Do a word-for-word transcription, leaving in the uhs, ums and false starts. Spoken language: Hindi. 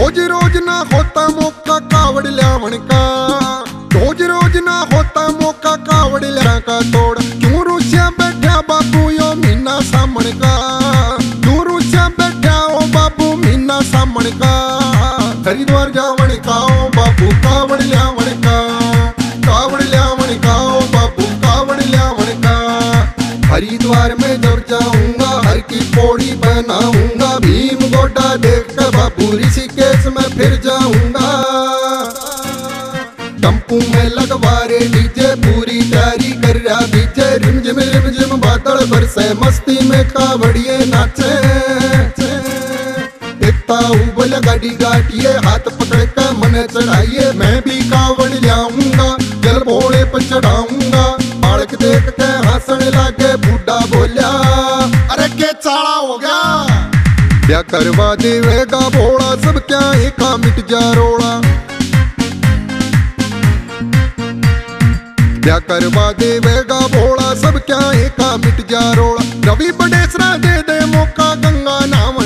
रोज रोज ना होता मौका कावड़ ल्यावन का, रोज रोज ना होता मौका कावड़ ल्या का तोड़। क्यों रूसिया बैठा बाबू यो मीना सामण का, क्यों रूसिया बैठा ओ बाबू मीना सामण का। हरिद्वार जावन का ओ बाबू कावड़ ल्यावन का, कावड़ ल्यावन का ओ बाबू कावड़ ल्यावन का। हरिद्वार में जब जाऊंगा हर की पौड़ी बनाऊंगा, भीम गोटा देख कर बाबू ऋषिकेश में फिर जाऊंगा। टम्पू में लगवारे डीजे पूरी तैयारी कर रहा डीजे, रिमझिम रिमझिम बादल बरसे मस्ती में कावड़िए नाचे। देखता उबल गाड़ी गाटिए हाथ पकड़ कर मन चढ़ाइए, मैं भी कावड़ ल्याऊंगा जल भोले पर चढ़ाऊंगा। बालक देख के हंसने लागे बूढ़ा बोलिया अरे के चाला हो गया। ब्याह करवा देवेगा भोला सब क्या एका मिट जा रोड़ा, ब्याह करवा देवेगा भोला सब क्या एका मिट जा रोड़ा। रवि बडेसरा दे दे मौका गंगा नाम